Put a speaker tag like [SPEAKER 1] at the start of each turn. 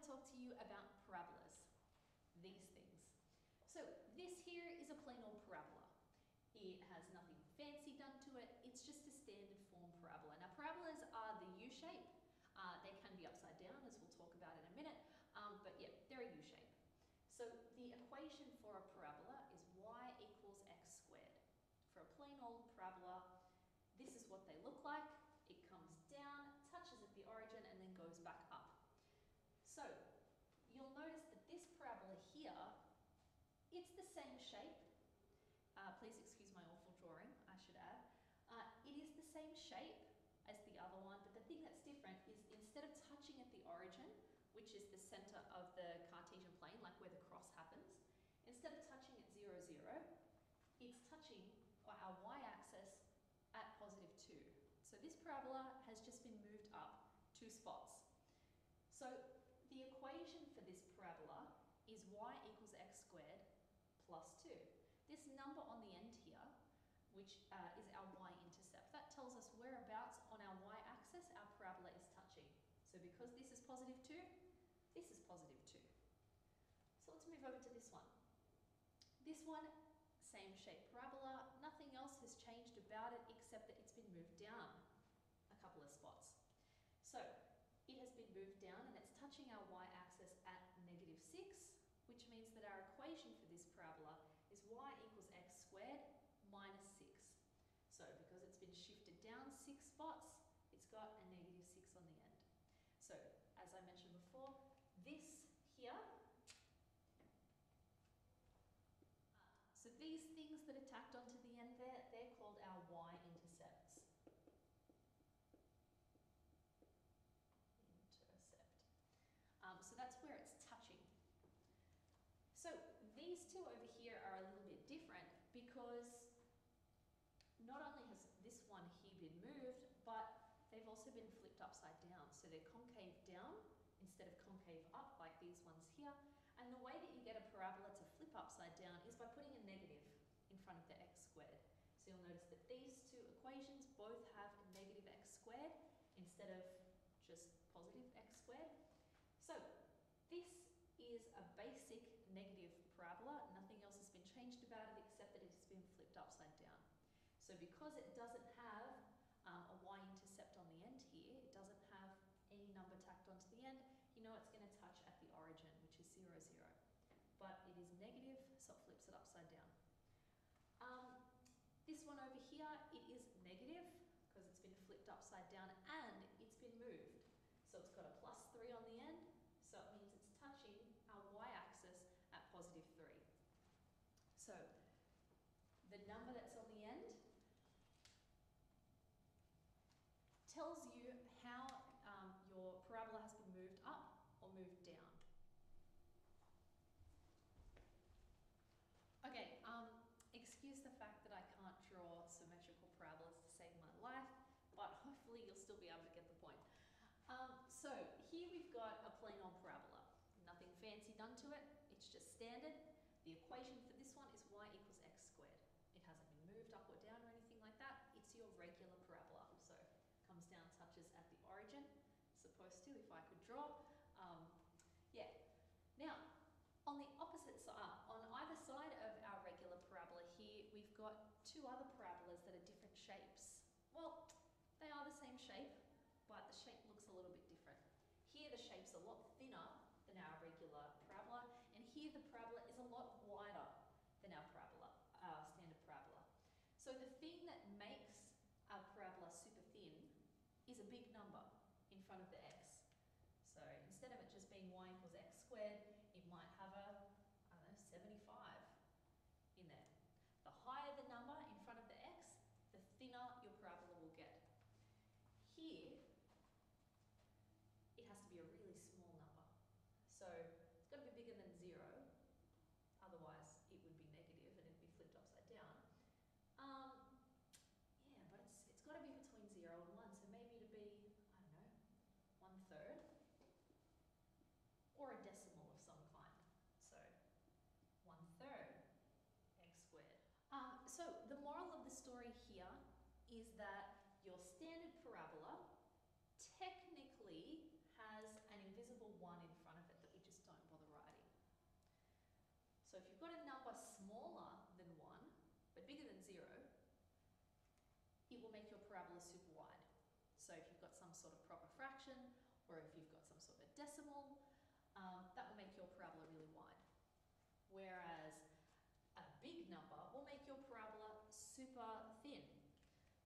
[SPEAKER 1] talk to you about parabolas, these things. So this here is a plain old parabola. It has nothing fancy done to it, it's just a standard form parabola. Now parabolas are the U shape. They can be upside down, as we'll talk about in a minute, but yeah, they're a U shape. So the equation for a parabola is y equals x squared. For a plain old parabola, this is what they look like. It comes down, touches at the origin, and then goes back up. So you'll notice that this parabola here, it's the same shape. Please excuse my awful drawing, I should add. It is the same shape as the other one, but the thing that's different is instead of touching at the origin, which is the center of the Cartesian plane, like where the cross happens, instead of touching at 0, 0, it's touching our y-axis at positive 2. So this parabola has just been moved up 2 spots. So the equation for this parabola is y equals x squared plus 2. This number on the end here, which is our y-intercept, that tells us whereabouts on our y-axis our parabola is touching. So because this is positive 2, this is positive 2. So let's move over to this one. This one, same shape parabola, nothing else has changed about it except that it's been moved down a couple of spots. So it has been moved down and it's touching our y-axis at negative 6, which means that our equation for this parabola is y equals x squared minus 6. So because it's been shifted down 6 spots, it's got a negative 6 on the end. So as I mentioned before, this here, so these things that are tacked onto the end there, they're called our y-intercepts. So that's where it's touching. So these two over here are a little bit different because not only has this one here been moved, but they've also been flipped upside down. So they're concave down instead of concave up like these ones here. And the way that you get a parabola to flip upside down is by putting a negative in front of the x squared. So you'll notice that these two equations both have a negative x squared instead of just positive x squared. So this is a basic negative parabola. Nothing else has been changed about it except that it has been flipped upside down. So because it doesn't have a y-intercept on the end here, it doesn't have any number tacked onto the end, you know it's going to touch at the origin, which is 0, 0. But it is negative, so it flips it upside down. This one over here, it is negative because it's been flipped upside down and it's been moved. So it's got a plus 3 on the end, so it means it's touching our y-axis at positive 3. So the number that's on the end tells you how your parabola has been moved up or moved down. Okay, excuse the fact that I can't draw symmetrical parabolas to save my life, but hopefully you'll still be able to get the point. So here we've got a plain old parabola. Nothing fancy done to it, it's just standard. The equation for this one is y equals x squared. It hasn't been moved up or down or anything like that. It's your regular parabola. So comes down, touches at the origin. Supposed to, if I could draw. Yeah. Now, on the opposite side, on either side of our regular parabola here, we've got 2 other parabolas that are different shapes. Well, they are the same shape, but the shape looks a little bit different. Here the shape's a lot thinner than our regular parabola, and here the parabola is a lot wider than our parabola, our standard parabola. So the thing that makes our parabola super thin is a big number in front of the x. So instead of it just being y equals x squared, it might have a, I don't know, 75 in there. The higher the number in front of the x, the thinner your parabola will get. Here, it has to be a really small number. So it's got to be bigger than 0, otherwise it would be negative and it'd be flipped upside down. Yeah, but it's got to be between 0 and 1, so maybe to be, I don't know, 1/3, or a decimal of some kind. So 1/3 x squared. So the moral of the story here is that your standard parabola technically has an invisible 1 in front of it. The So if you've got some sort of proper fraction, or if you've got some sort of decimal, that will make your parabola really wide. Whereas a big number will make your parabola super thin.